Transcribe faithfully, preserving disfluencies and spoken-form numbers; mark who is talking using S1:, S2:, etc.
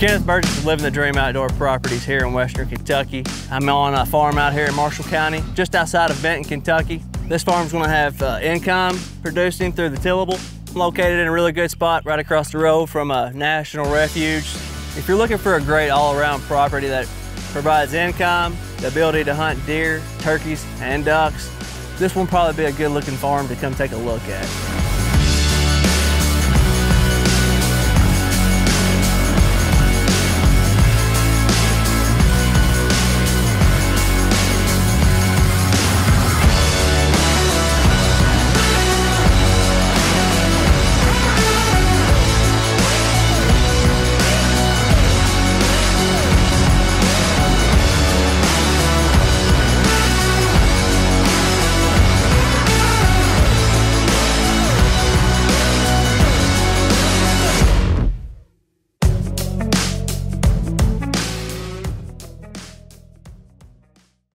S1: Kenneth Burgess is living the dream outdoor properties here in Western Kentucky. I'm on a farm out here in Marshall County, just outside of Benton, Kentucky. This farm's gonna have uh, income producing through the tillable, located in a really good spot right across the road from a national refuge. If you're looking for a great all-around property that provides income, the ability to hunt deer, turkeys, and ducks, this one will probably be a good looking farm to come take a look at.